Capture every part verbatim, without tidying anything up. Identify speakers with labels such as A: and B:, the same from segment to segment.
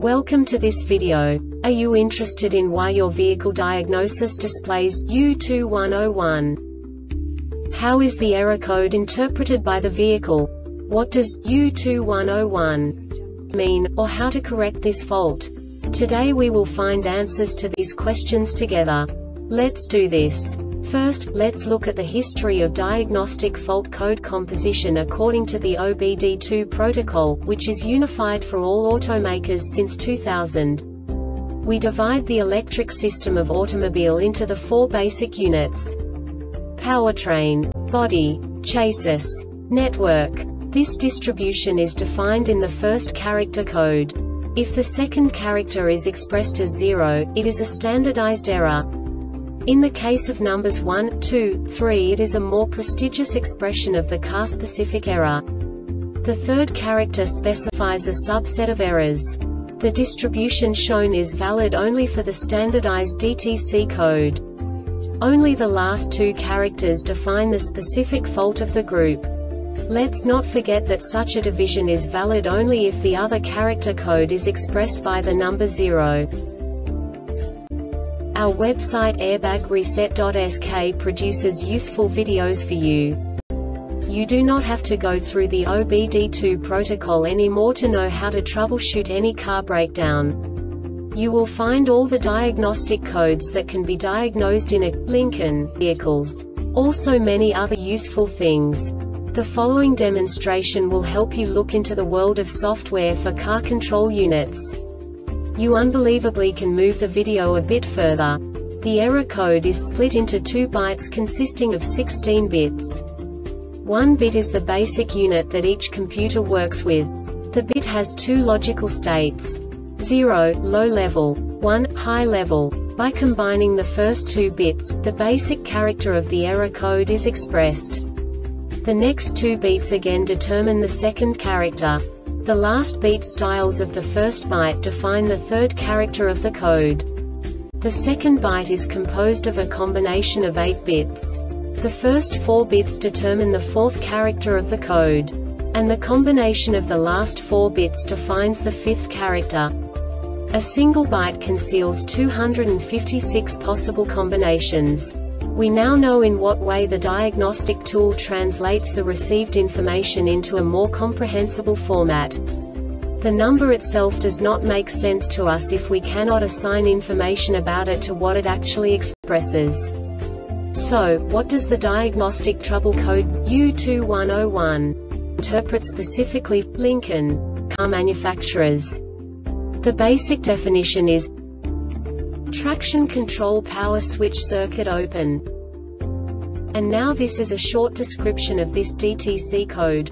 A: Welcome to this video. Are you interested in why your vehicle diagnosis displays U two one zero one? How is the error code interpreted by the vehicle? What does U two one zero one mean, or how to correct this fault? Today we will find answers to these questions together. Let's do this. First, let's look at the history of diagnostic fault code composition according to the O B D two protocol, which is unified for all automakers since two thousand. We divide the electric system of automobile into the four basic units: powertrain, body, chassis, network. This distribution is defined in the first character code. If the second character is expressed as zero, it is a standardized error. In the case of numbers one, two, three, it is a more prestigious expression of the car-specific error. The third character specifies a subset of errors. The distribution shown is valid only for the standardized D T C code. Only the last two characters define the specific fault of the group. Let's not forget that such a division is valid only if the other character code is expressed by the number zero. Our website airbag reset dot S K produces useful videos for you. You do not have to go through the O B D two protocol anymore to know how to troubleshoot any car breakdown. You will find all the diagnostic codes that can be diagnosed in a Lincoln vehicles. Also many other useful things. The following demonstration will help you look into the world of software for car control units. You unbelievably can move the video a bit further. The error code is split into two bytes consisting of sixteen bits. One bit is the basic unit that each computer works with. The bit has two logical states: zero, low level, one, high level. By combining the first two bits, the basic character of the error code is expressed. The next two bits again determine the second character. The last beat styles of the first byte define the third character of the code. The second byte is composed of a combination of eight bits. The first four bits determine the fourth character of the code. And the combination of the last four bits defines the fifth character. A single byte conceals two hundred fifty-six possible combinations. We now know in what way the diagnostic tool translates the received information into a more comprehensible format. The number itself does not make sense to us if we cannot assign information about it to what it actually expresses. So, what does the diagnostic trouble code U two one zero one interpret specifically for Lincoln car manufacturers? The basic definition is traction control power switch circuit open. And now this is a short description of this D T C code.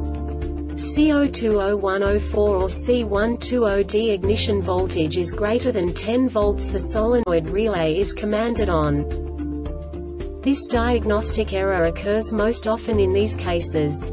A: C zero two zero one zero four or C one two zero D ignition voltage is greater than ten volts. The solenoid relay is commanded on. This diagnostic error occurs most often in these cases: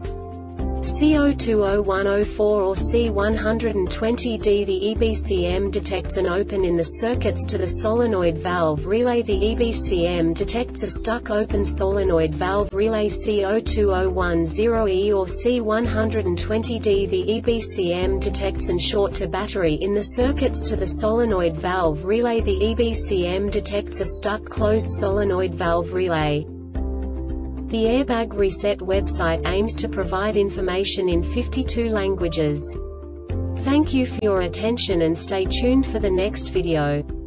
A: C zero two zero one zero four or C one twenty D. The E B C M detects an open in the circuits to the solenoid valve relay. The E B C M detects a stuck open solenoid valve relay. C zero two zero one zero E or C one twenty D. The E B C M detects an short to battery in the circuits to the solenoid valve relay. The E B C M detects a stuck closed solenoid valve relay. The Airbag Reset website aims to provide information in fifty-two languages. Thank you for your attention and stay tuned for the next video.